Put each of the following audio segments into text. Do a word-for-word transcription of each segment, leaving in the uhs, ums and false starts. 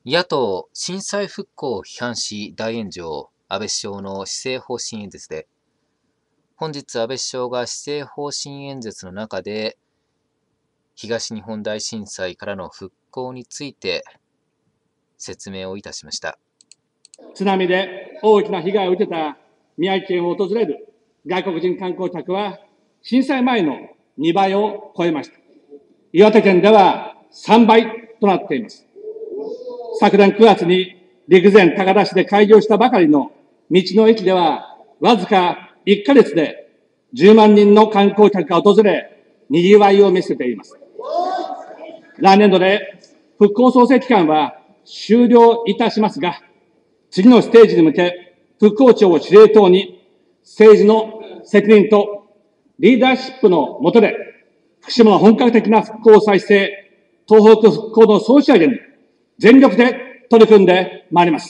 野党、震災復興を批判し大炎上、安倍首相の施政方針演説で、本日安倍首相が施政方針演説の中で、東日本大震災からの復興について説明をいたしました。 津波で大きな被害を受けた宮城県を訪れる外国人観光客は、震災前のにばいを超えました。岩手県ではさんばいとなっています。昨年くがつに陸前高田市で開業したばかりの道の駅では、わずかいっかげつでじゅうまんにんの観光客が訪れ、賑わいを見せています。来年度で復興創生期間は終了いたしますが、次のステージに向け、復興庁を司令塔に、政治の責任とリーダーシップの下で、福島の本格的な復興再生、東北復興の総仕上げに全力で取り組んでまいります。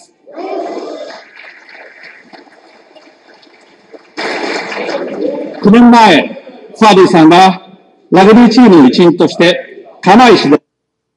きゅうねんまえ、ファーディーさんはラグビーチームの一員として釜石で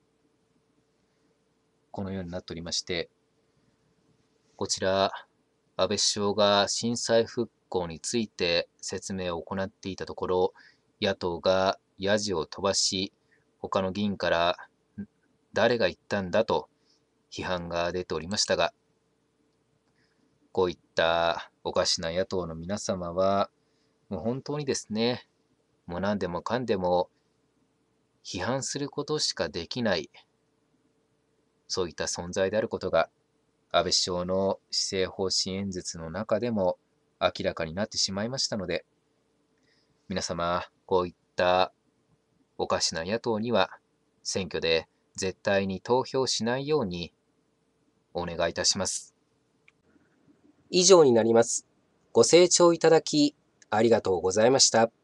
このようになっておりまして、こちら、安倍首相が震災復興について説明を行っていたところ、野党がヤジを飛ばし、他の議員から誰が言ったんだと批判が出ておりましたが、こういったおかしな野党の皆様は、もう本当にですね、もう何でもかんでも批判することしかできない、そういった存在であることが、安倍首相の施政方針演説の中でも明らかになってしまいましたので、皆様、こういったおかしな野党には、選挙で絶対に投票しないようにお願いいたします。 以上になります。ご清聴いただきありがとうございました。